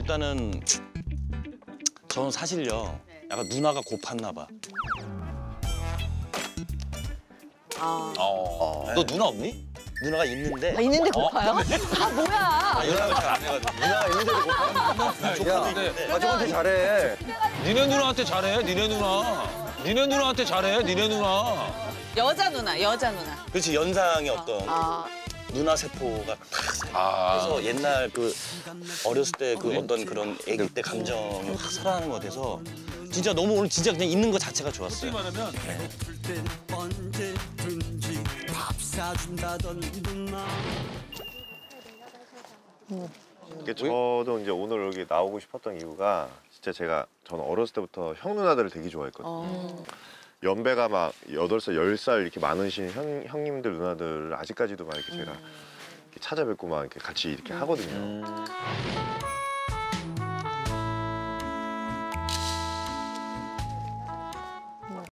일단은 저는 사실요. 약간 누나가 고팠나 봐. 너 누나 없니? 누나가 있는데. 있는데 고파요? 아 뭐야? 연락을 잘 안 해가지고. 누나가 있는데도 고파. 조카도 있는데. 가족한테 잘해. 니네 누나한테 잘해, 니네 누나. 니네 누나한테 잘해, 니네 누나. 여자 누나, 여자 누나. 그렇지, 연상의 어떤 누나 세포가 탁 해서 옛날 그 어렸을 때 그 어떤 그런 아기 때 감정이 확 살아나는 것 같아서 진짜 너무 오늘 진짜 그냥 있는 것 자체가 좋았어요. 말하면 저도 이제 오늘 여기 나오고 싶었던 이유가 진짜 저는 어렸을 때부터 형 누나들을 되게 좋아했거든요. 연배가 막 8살, 10살 이렇게 많으신 형님들 누나들 아직까지도 막 이렇게 제가 이렇게 찾아뵙고 막 이렇게 같이 이렇게 하거든요.